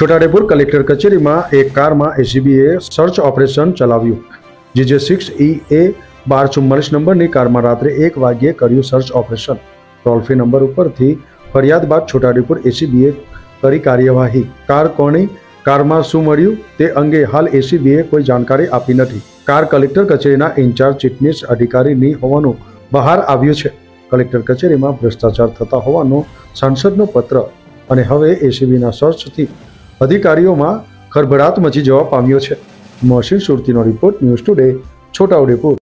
Chhota Udepur collector કચેરીમાં એક કારમાં એસીબીએ સર્ચ ઓપરેશન ચલાવ્યું। GJ6EA 1244 નંબરની કારમાં રાત્રે 1 વાગ્યે કર્યું search operation. Toll free number ઉપરથી ફરિયાદ બાદ છોટાઉદેપુર એસીબીએ કરી કાર્યવાહી। કાર કોની, કારમાં શું મળ્યું તે અંગે હાલ એસીબીએ કોઈ જાણકારી આપી નથી। કાર કલેક્ટર કચેરીના ઇન્ચાર્જ ચીટનીસ અધિકારીની હોવાનું બહાર આવ્યું છે। કલેક્ટર કચેરીમાં ભ્રષ્ટાચાર થતા હોવાનો સાંસદનો પત્ર અને હવે એસીબીના સર્ચથી અધિકારીઓમાં ખળભળાટ મચી જવા પામ્યો છે। મોહસિન સુરતીનો રિપોર્ટ, ન્યૂઝ ટુડે, છોટાઉદેપુર।